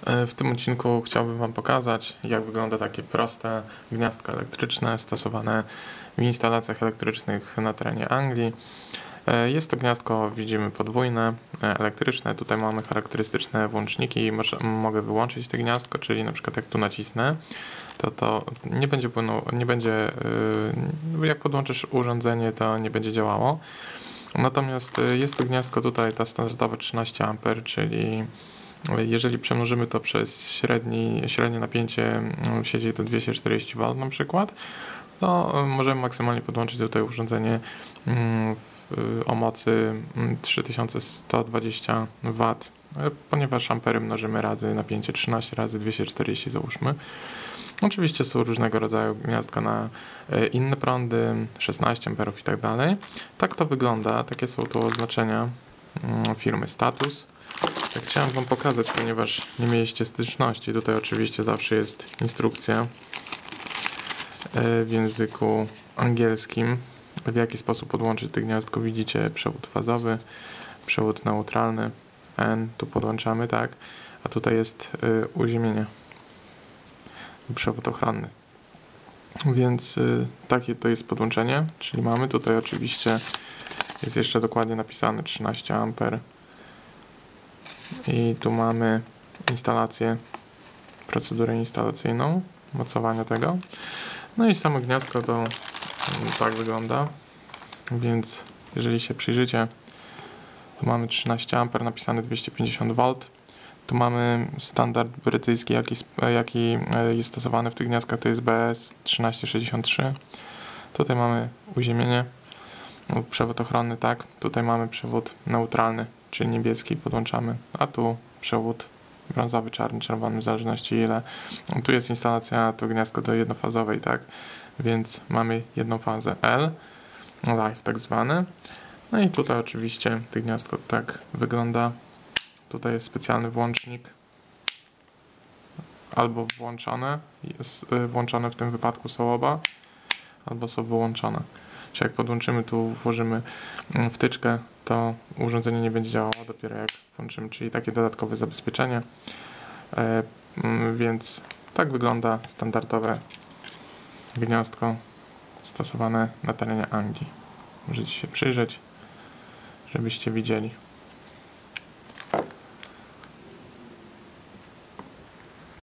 W tym odcinku chciałbym Wam pokazać, jak wygląda takie proste gniazdko elektryczne stosowane w instalacjach elektrycznych na terenie Anglii. Jest to gniazdko, widzimy, podwójne, elektryczne. Tutaj mamy charakterystyczne włączniki i mogę wyłączyć to gniazdko, czyli na przykład jak tu nacisnę, to nie będzie jak podłączysz urządzenie, to nie będzie działało. Natomiast jest to gniazdko tutaj, ta standardowe 13 A, czyli jeżeli przemnożymy to przez średnie napięcie w sieci to 240V na przykład, to możemy maksymalnie podłączyć tutaj urządzenie o mocy 3120W, ponieważ ampery mnożymy razy napięcie 13 razy 240 załóżmy. Oczywiście są różnego rodzaju gniazdka na inne prądy, 16 amperów i tak dalej. Tak to wygląda, takie są tu oznaczenia firmy Status. Tak chciałem Wam pokazać, ponieważ nie mieliście styczności. Tutaj oczywiście zawsze jest instrukcja w języku angielskim, w jaki sposób podłączyć to gniazdko. Widzicie przewód fazowy, przewód neutralny, N, tu podłączamy, tak, a tutaj jest uziemienie, przewód ochronny. Więc takie to jest podłączenie, czyli mamy tutaj oczywiście, jest jeszcze dokładnie napisane 13 A. I tu mamy instalację, procedurę instalacyjną, mocowania tego. No i samo gniazdko to tak wygląda, więc jeżeli się przyjrzycie, to mamy 13 A, napisane 250V. Tu mamy standard brytyjski, jaki jest stosowany w tych gniazdkach, to jest BS 1363. Tutaj mamy uziemienie, przewód ochronny, tak. Tutaj mamy przewód neutralny, czyli niebieski, podłączamy, a tu przewód brązowy, czarny, czerwony, w zależności ile. Tu jest instalacja, to gniazdko do jednofazowej, tak, więc mamy jedną fazę L, live tak zwane. No i tutaj oczywiście to gniazdko tak wygląda. Tutaj jest specjalny włącznik, albo włączone, jest włączone, w tym wypadku są oba, albo są wyłączone. Czyli jak podłączymy, tu włożymy wtyczkę, to urządzenie nie będzie działało dopiero jak włączymy, czyli takie dodatkowe zabezpieczenie. Więc tak wygląda standardowe gniazdko stosowane na terenie Anglii. Możecie się przyjrzeć, żebyście widzieli.